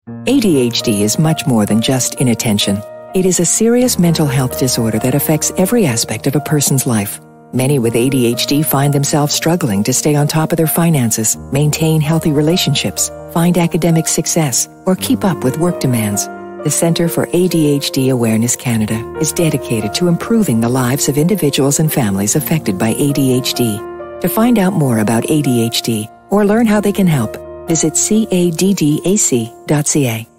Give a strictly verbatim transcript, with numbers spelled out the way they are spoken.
A D H D is much more than just inattention. It is a serious mental health disorder that affects every aspect of a person's life. Many with A D H D find themselves struggling to stay on top of their finances, maintain healthy relationships, find academic success, or keep up with work demands. The Centre for A D H D Awareness Canada is dedicated to improving the lives of individuals and families affected by A D H D. To find out more about A D H D or learn how they can help, visit C A D D A C dot C A.